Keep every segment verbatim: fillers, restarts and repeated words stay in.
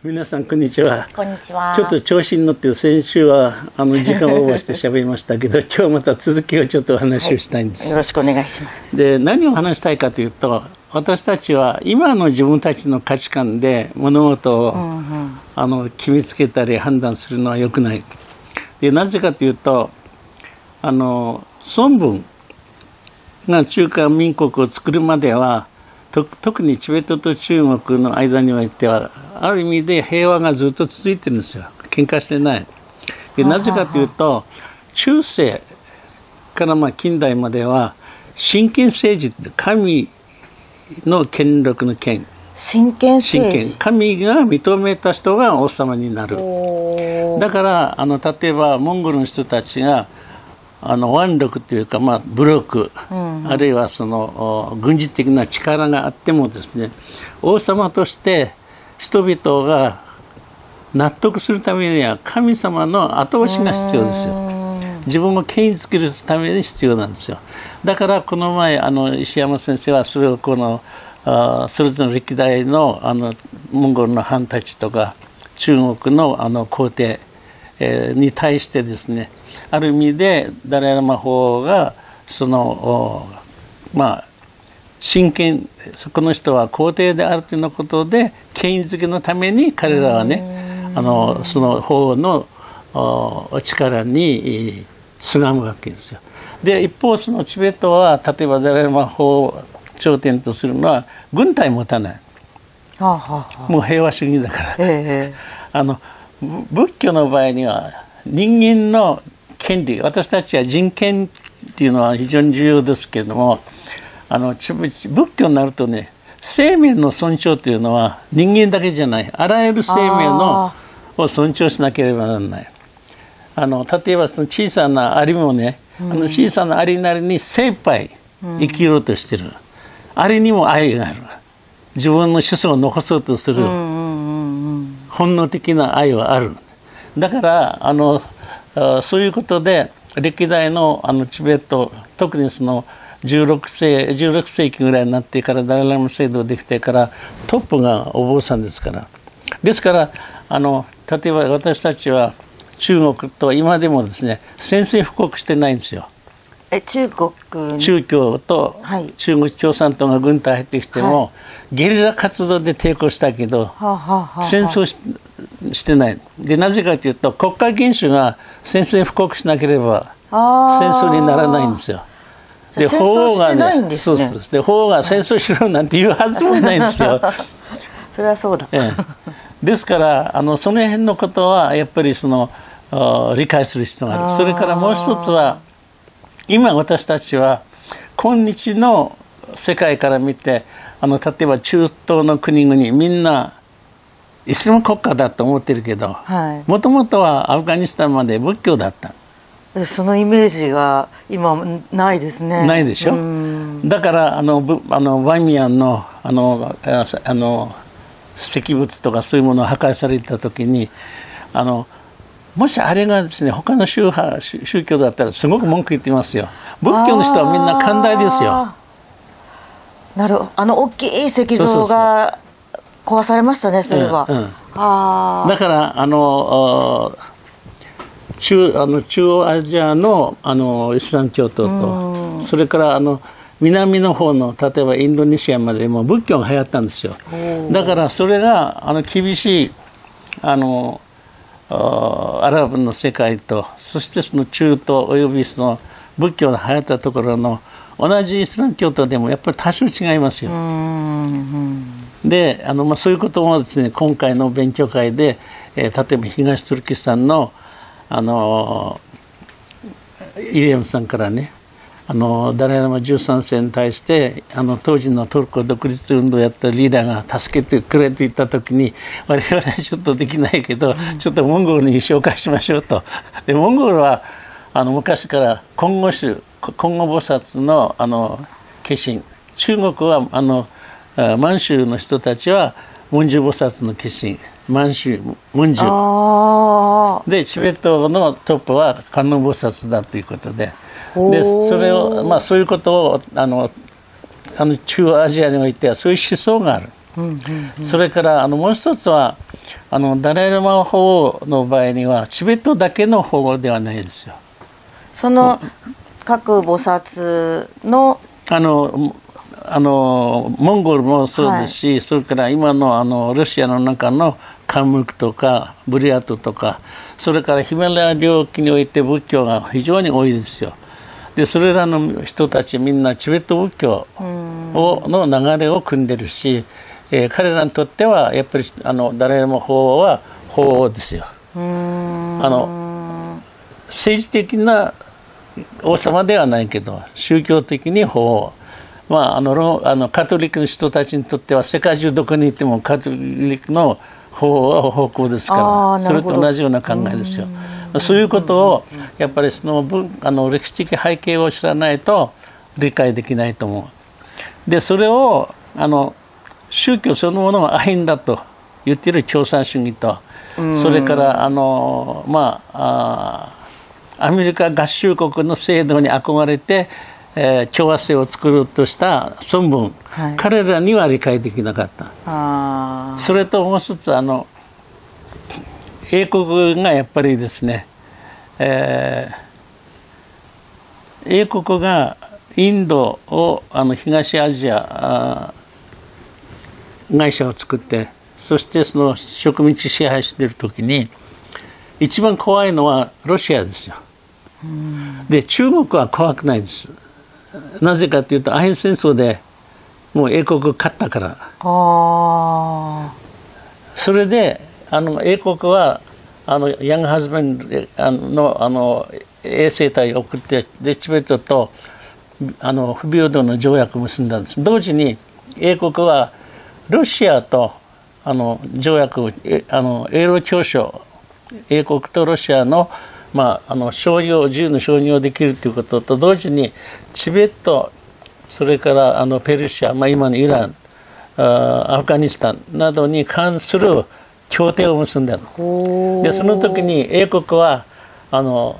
皆さんこんにちは。 こんにちは。 ちょっと調子に乗って先週はあの時間をオーバーして喋りましたけど今日また続きをちょっとお話をしたいんです、 はい、よろしくお願いします。 で何を話したいかというと、私たちは今の自分たちの価値観で物事を、うんうん、あの決めつけたり判断するのは良くない。でなぜかというと、あの孫文が中華民国を作るまではと特にチベットと中国の間においてはある意味で平和がずっと続いてるんですよ。喧嘩してない。でなぜかというと、中世からまあ近代までは神権政治って神の権力の権、 神権政治、 神が認めた人が王様になる。だからあの例えばモンゴルの人たちがあの腕力というか、まあ、武力、うんうん、あるいはその軍事的な力があってもですね、王様として人々が納得するためには神様の後押しが必要ですよ。自分を権威づけるために必要なんですよ。だからこの前あの石山先生はそれをこのあそれぞれの歴代のあのモンゴルの藩たちとか中国のあの皇帝、えー、に対してですね、ある意味でダライ・ラマ法王がそのまあ真剣、この人は皇帝であるということで権威づけのために彼らはね、あのその法王の力にすがむわけですよ。で一方そのチベットは例えばダライ・ラマ法王頂点とするのは軍隊持たない、はあはあ、もう平和主義だから、えー、あの仏教の場合には人間の権利、私たちは人権っていうのは非常に重要ですけれども、あの仏教になるとね、生命の尊重というのは人間だけじゃない、あらゆる生命のを尊重しなければならない。あの例えばその小さなアリもね、うん、あの小さなアリなりに精一杯生きようとしてる、うん、アリにも愛がある、自分の子孫を残そうとする本能的な愛はある。だからあのそういうことで歴代 の, あのチベット、特にそのじゅうろくせいきぐらいになってからダライ・ラマ制度ができてからトップがお坊さんですから、ですからあの例えば私たちは中国と今でもですね宣戦布告してないんですよ。 え中国中共と中国共産党が軍隊入ってきても、はい、ゲリラ活動で抵抗したけど、はあはあはあ、戦争 し, してないで、なぜかというと国家元首が宣戦布告しなければ戦争にならないんですよ。 で法王がね、 そうです。で法王が戦争しろなんて言うはずもないんですよ。 それはそうだ、 ええ、ですからあのその辺のことはやっぱりその理解する必要がある。それからもう一つは、今私たちは今日の世界から見て、あの例えば中東の国々みんなイスラム国家だと思ってるけど、もともとはアフガニスタンまで仏教だった。 そのイメージが今ないですね。 ないでしょ。だからあのあのバイミヤンのあのあの石仏とかそういうものを破壊された時に、あのもしあれがですね他の宗派宗教だったらすごく文句言ってますよ。仏教の人はみんな寛大ですよ。 なるほど。あの大きい石像が壊されましたね、そういえば。うんうん、あだからあの中あの中央アジア の, あのイスラム教徒と、それからあの南の方の例えばインドネシアまでも仏教が流行ったんですよ。だからそれがあの厳しいあのアラブの世界と、そしてその中東およびその仏教が流行ったところの同じイスラム教徒でもやっぱり多少違いますよ。であの、まあ、そういうこともですね今回の勉強会で、えー、例えば東トルキスタンのあのイリアムさんからね、あのダライ・ラマじゅうさんせいに対してあの当時のトルコ独立運動をやったリーダーが助けてくれと言った時に、我々はちょっとできないけど、ちょっとモンゴルに紹介しましょうと。でモンゴルはあの昔から金剛宗金剛菩薩 の, あの化身、中国はあの満州の人たちは文殊菩薩の化身、満州文殊で、チベットのトップは観音菩薩だということで、でそれを、まあ、そういうことをあのあの中央アジアにおいてはそういう思想がある。うんうんうん、それからあのもう一つはあのダライ・ラマ法皇の場合にはチベットだけの法皇ではないですよ。 その各菩薩のあのあのモンゴルもそうですし、はい、それから今のあのロシアの中のカンムクとかブリヤトとか、それからヒマラヤ領域において仏教が非常に多いですよ。でそれらの人たちみんなチベット仏教をの流れを組んでるし、えー、彼らにとってはやっぱりあのダライ・ラマ法皇は法皇ですよ。あの政治的な王様ではないけど宗教的に法皇、まあ、あのあのカトリックの人たちにとっては世界中どこにいてもカトリックの法皇は方向ですから、それと同じような考えですよ。そういうことをやっぱりその文あの歴史的背景を知らないと理解できないと思う。でそれをあの宗教そのものが愛んだと言っている共産主義と、それからあのまああアメリカ合衆国の制度に憧れて、えー、共和制を作ろうとした孫文、はい、彼らには理解できなかった。あそれともう一つあの英国がやっぱりですね、えー、英国がインドをあの東アジア会社を作って、そしてその植民地支配している時に一番怖いのはロシアですよ。で中国は怖くないです。なぜかというとアヘン戦争でもう英国が勝ったから。あそれであの英国はあのヤングハズベンのあの衛星隊を送ってでチベットとあの不平等の条約を結んだんです。同時に英国はロシアとあの条約をあの英ロ協商、英国とロシアのまあ、あの商用自由の承認をできるということと同時にチベット、それからあのペルシャ、まあ、今のイラン、アフガニスタンなどに関する協定を結んだので、その時に英国はあの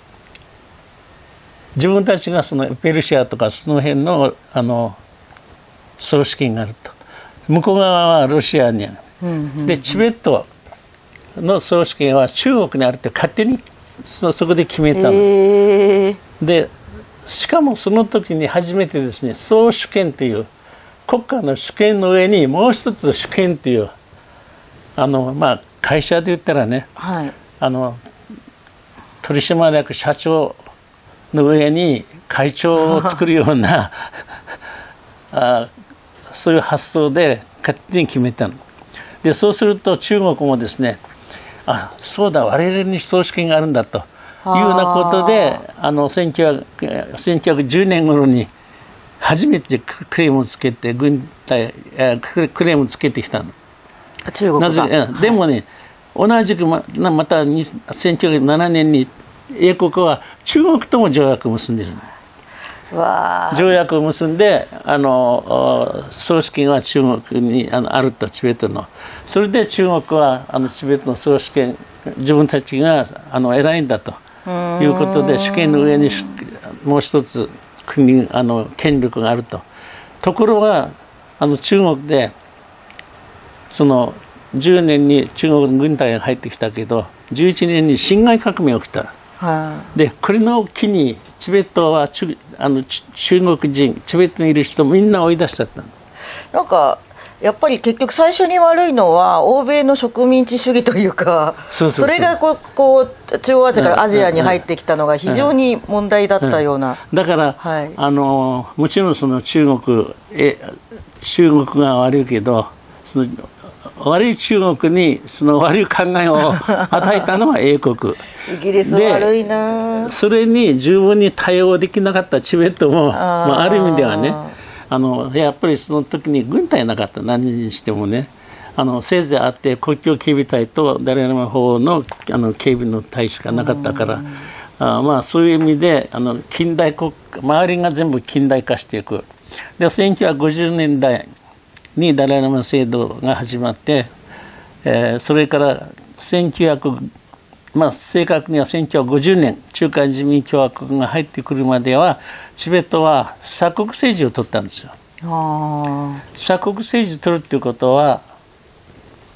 自分たちがそのペルシアとかその辺のあの総資金があると、向こう側はロシアにある、うんうんうん、でチベットの総資金は中国にあるって勝手にそ, そこで決めたの、えー、でしかもその時に初めてですね、総主権という国家の主権の上にもう一つ主権というあの、まあ、会社で言ったらね、はい、あの取締役社長の上に会長を作るようなあそういう発想で勝手に決めたので、そうすると中国もですね、あそうだ我々に総主権があるんだというようなことで、あのせんきゅうひゃくじゅうねん頃に初めてクレームをつけて軍隊クレームをつけてきたの。 中国が。なぜ、 はい、でもね同じくままたせんきゅうひゃくななねんに英国は中国とも条約を結んでいるの。わ条約を結んであの総主権は中国に あ, のあるとチベットの。それで中国はあのチベットの総主権自分たちがあの偉いんだということで主権の上にもう一つ国あの権力があると。ところがあの中国でそのじゅうねんに中国の軍隊が入ってきたけどじゅういちねんに辛亥革命が起きた。でこれの機にチベットは中あの中国人チベットにいる人みんな追い出しちゃったの。 なんかやっぱり結局最初に悪いのは欧米の植民地主義というか、そうそうそう、それがこう、こう中央アジアからアジアに入ってきたのが非常に問題だったような、うんうん、 だから、はい、あのもちろんその中国え中国が悪いけどその悪い中国にその悪い考えを与えたのは英国イギリス悪いな。 それに十分に対応できなかったチベットも あ,、まあ、ある意味ではね、あのやっぱりその時に軍隊なかった。何にしてもね、あのせいぜいあって国境警備隊とダライ・ラマ法皇のあの警備の隊しかなかったから、あまあそういう意味であの近代国周りが全部近代化していく。でせんきゅうひゃくごじゅうねんだいにダライ・ラマ制度が始まって、えー、それからせんきゅうひゃくまあ正確にはせんきゅうひゃくごじゅうねん中華人民共和国が入ってくるまではチベットは鎖国政治を取ったんですよ。あ鎖国政治を取るっていうことは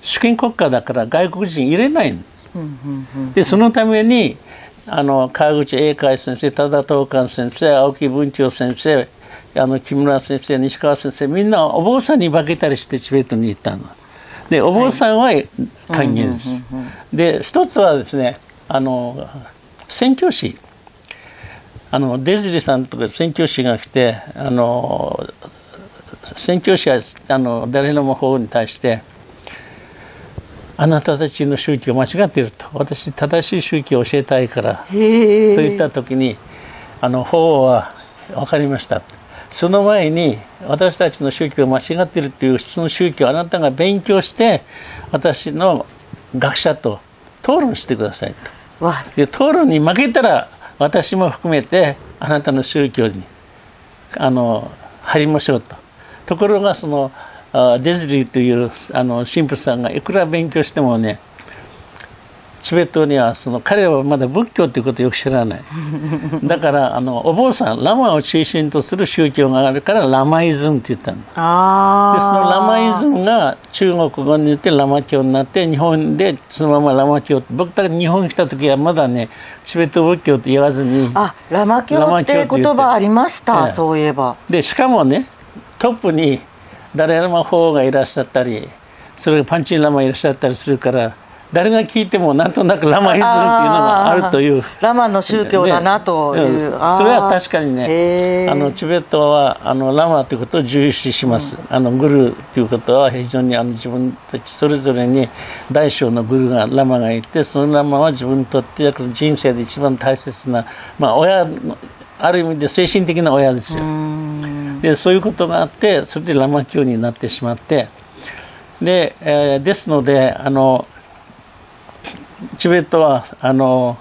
主権国家だから外国人入れないんです。でそのためにあの川口英海先生、多田東寛先生、青木文鳥先生、あの木村先生、西川先生、みんなお坊さんに化けたりしてチベットに行ったの。でお坊さんは歓迎です。で一つはですね、あの宣教師、あのデズリさんとか宣教師が来て、あの宣教師はあの誰のも方に対して、あなたたちの宗教間違っていると、私正しい宗教を教えたいからと言った時に、あの法は分かりました、その前に私たちの宗教が間違っているというその宗教をあなたが勉強して私の学者と討論してくださいと。で討論に負けたら私も含めてあなたの宗教にあの入りましょうと。ところがそのデズリーというあの神父さんがいくら勉強してもね、チベットにはその彼はまだ仏教ということをよく知らない。だからあのお坊さん、ラマを中心とする宗教があるからラマイズムって言ったんだ。あでそのラマイズムが中国語によってラマ教になって、日本でそのままラマ教。僕たち日本に来た時はまだねチベット仏教と言わずに、 あラマ教って言葉ありました、ええ、そういえば。でしかもねトップにダライラマ法がいらっしゃったり、それがパンチンラマいらっしゃったりするから、誰が聞いてもなんとなくラマイズムっていうのがあるという、 ラマの宗教だなという、 ね、それは確かにね、あのチベットはあのラマということを重視します。うん、あのグルということは非常にあの自分たちそれぞれに大小のグルがラマがいて、そのラマは自分にとって人生で一番大切な、まあ、親のある意味で精神的な親ですよ。でそういうことがあって、それでラマ教になってしまって、で、えー、ですのであのチベットはあの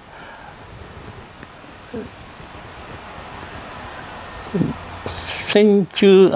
せん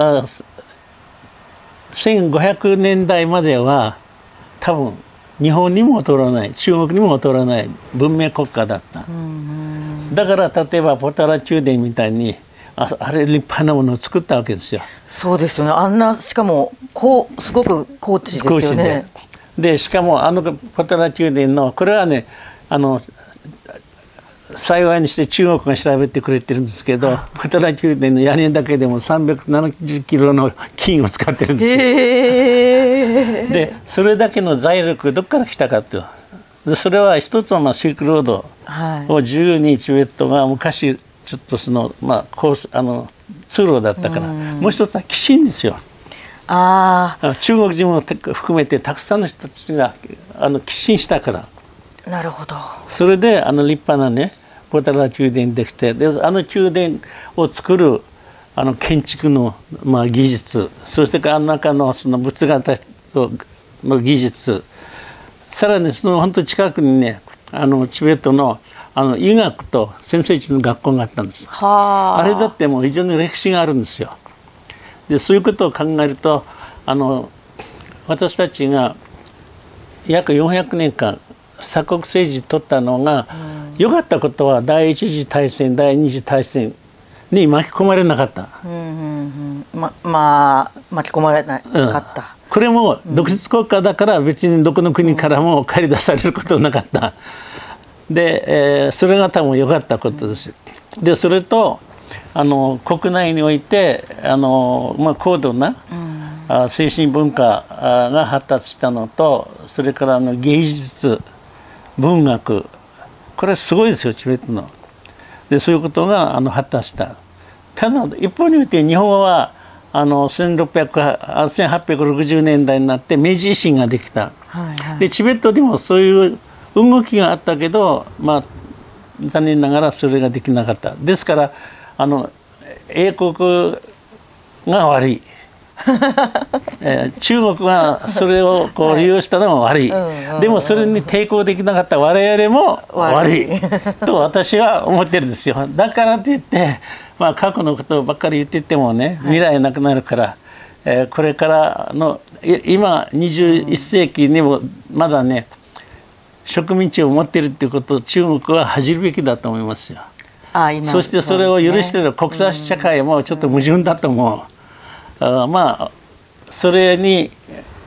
ごひゃくねんだいまでは多分日本にも劣らない、中国にも劣らない文明国家だった。だから例えばポタラ宮殿みたいにあ, あれ立派なものを作ったわけですよ。 そうですよね。あんなしかもこうすごく高地ですよね。 で, でしかもあのポタラ宮殿のこれはね、あの幸いにして中国が調べてくれてるんですけど、ポタラ宮殿の屋根だけでもさんびゃくななじゅっキロの金を使ってるんですよ。へー。でそれだけの財力どこから来たかと。でそれは一つはまあシルクロードを自由にチベットが昔ちょっとその、まあ、コースあの通路だったから、もう一つは寄進ですよ。あ中国人も含めてたくさんの人たちがあの寄進したから。 なるほど。 それであの立派なねポタラ宮殿できて、であの宮殿を作るあの建築の、まあ、技術、そしてあの中のその仏画の技術、さらにその本当近くにね、あのチベットのあの医学と先生術の学校があったんです。はあれだってもう非常に歴史があるんですよ。でそういうことを考えると、あの私たちが約よんひゃくねんかん鎖国政治取ったのが良、うん、かったことは第一次大戦第二次大戦に巻き込まれなかった。うんうんうん、ま, まあ巻き込まれなかった。うん、 これも独立国家だから別にどこの国からも借り出されることなかった。で、えー、それが多分良かったことです。でそれとあの国内においてあの、まあ、高度な、うん、精神文化が発達したのと、それからあの芸術文学、これはすごいですよチベットの。でそういうことがあの発達した。ただ一方において日本はあのせんはっぴゃくろくじゅうねんだいになって明治維新ができた。はいはい、でチベットでもそういう動きがあったけど、まあ、残念ながらそれができなかった。ですからあの英国が悪い、えー、中国がそれをこう利用したのが悪い、はい、でもそれに抵抗できなかった我々も悪いと私は思ってるんですよ。だからといって、まあ、過去のことばっかり言っててもね、未来なくなるから、はい、えー、これからの今にじゅういっせいきにもまだね植民地を持っているということを中国は恥じるべきだと思いますよ。あ今そしてそれを許している国際社会もちょっと矛盾だと思う。あまあそれに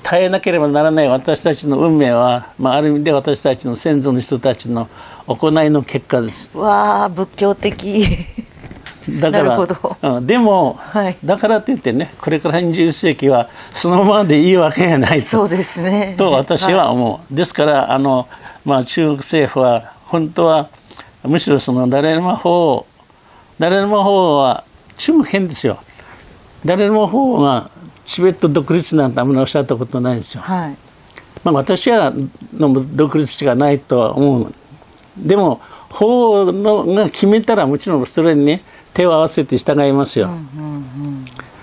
変えなければならない私たちの運命は、まあ、ある意味で私たちの先祖の人たちの行いの結果です。 わあ、仏教的。 だから、うん、でも、はい、だからといってね、これからにじゅう世紀はそのままでいいわけがないと、 そうですね、 と私は思う、はい、ですからあの、まあ、中国政府は本当はむしろそのダライ・ラマ法ダライ・ラマ法は中国編ですよ。ダライ・ラマ法がチベット独立なんてあんまりおっしゃったことないんですよ、はい。まあ、私はの独立しかないとは思う。でも法のが決めたらもちろんそれにね手を合わせて従いますよ、うんうんうん、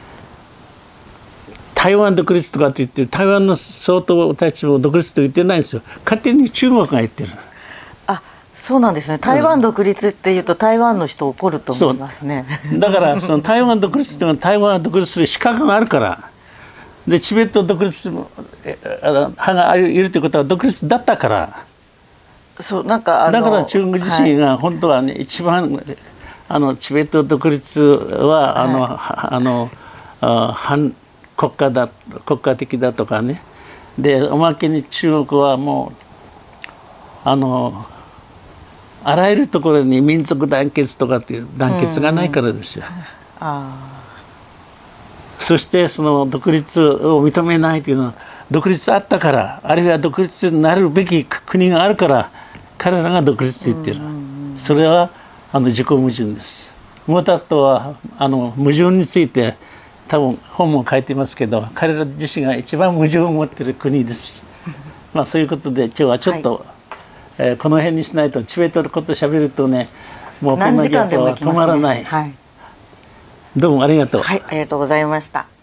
台湾独立とかって言って台湾の総統たちも独立と言ってないんですよ。勝手に中国が言ってる。 あ、そうなんですね。台湾独立っていうと、うん、台湾の人怒ると思いますね。 だからその台湾独立っていうのは台湾が独立する資格があるからで、チベット独立派がいるということは独立だったから、 そうなんかあのだから中国自身が本当はね、はい、一番あのチベット独立はあの、はい、あのあ反国家だ国家的だとかね、でおまけに中国はもうあのあらゆるところに民族団結とかっていう団結がないからですよ、うんうん、あそしてその独立を認めないというのは独立あったから、あるいは独立になるべき国があるから彼らが独立と言ってる、うんうんうん、それはあの自己矛盾です。モタットはあの矛盾について多分本も書いてますけど、彼ら自身が一番矛盾を持っている国です。まあそういうことで今日はちょっと、はい、えー、この辺にしないとチベットのことしゃべるとね、もうこの時間は止まらない、はい、どうもありがとう。 はい、ありがとうございました。